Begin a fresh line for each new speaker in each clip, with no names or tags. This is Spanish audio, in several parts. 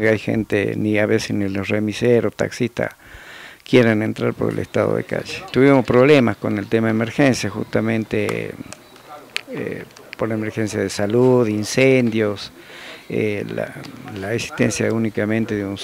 Hay gente, ni a veces ni los remiseros, taxistas, quieren entrar por el estado de calle. Tuvimos problemas con el tema de emergencia, justamente por la emergencia de salud, incendios, la existencia únicamente de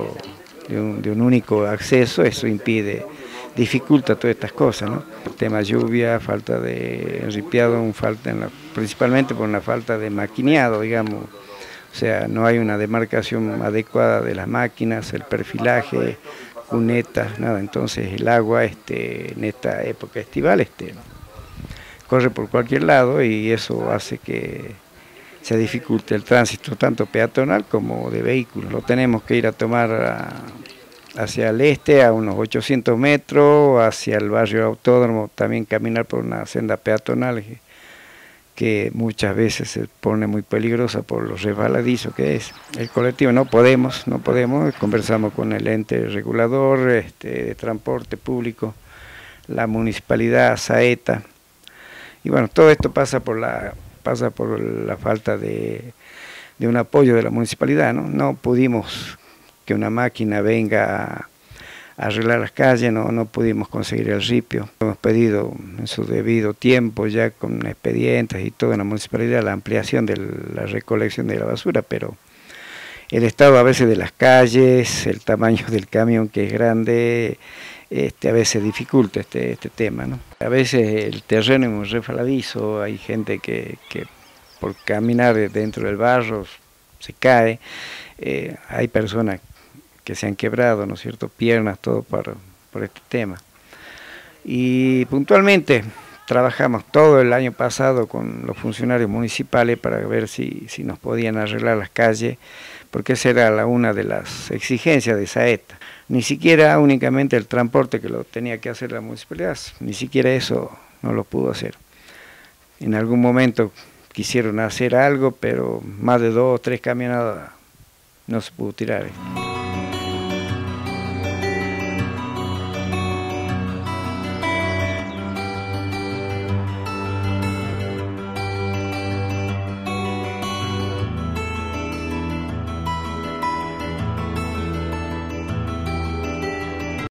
de un único acceso, eso dificulta todas estas cosas, ¿no? El tema lluvia, falta de ripiado, principalmente por una falta de maquineado, digamos. O sea, no hay una demarcación adecuada de las máquinas, el perfilaje, cunetas, nada. Entonces el agua en esta época estival corre por cualquier lado y eso hace que se dificulte el tránsito tanto peatonal como de vehículos. Lo tenemos que ir a tomar hacia el este a unos 800 metros, hacia el barrio Autódromo, también caminar por una senda peatonal que muchas veces se pone muy peligrosa por lo resbaladizo que es. El colectivo no podemos, conversamos con el ente regulador de transporte público, la municipalidad, Saeta, y bueno, todo esto pasa por la falta de un apoyo de la municipalidad, ¿no? No pudimos que una máquina venga a arreglar las calles, no pudimos conseguir el ripio. Hemos pedido en su debido tiempo, ya con expedientes y todo en la municipalidad, la ampliación de la recolección de la basura, pero el estado a veces de las calles, el tamaño del camión que es grande, a veces dificulta este tema, ¿no? A veces el terreno es muy resbaladizo, hay gente que por caminar dentro del barro se cae, hay personas que se han quebrado, ¿no es cierto?, piernas, todo por este tema. Y puntualmente trabajamos todo el año pasado con los funcionarios municipales para ver si nos podían arreglar las calles, porque esa era una de las exigencias de Saeta. Ni siquiera únicamente el transporte que lo tenía que hacer la municipalidad, ni siquiera eso no lo pudo hacer. En algún momento quisieron hacer algo, pero más de 2 o 3 camionadas no se pudo tirar.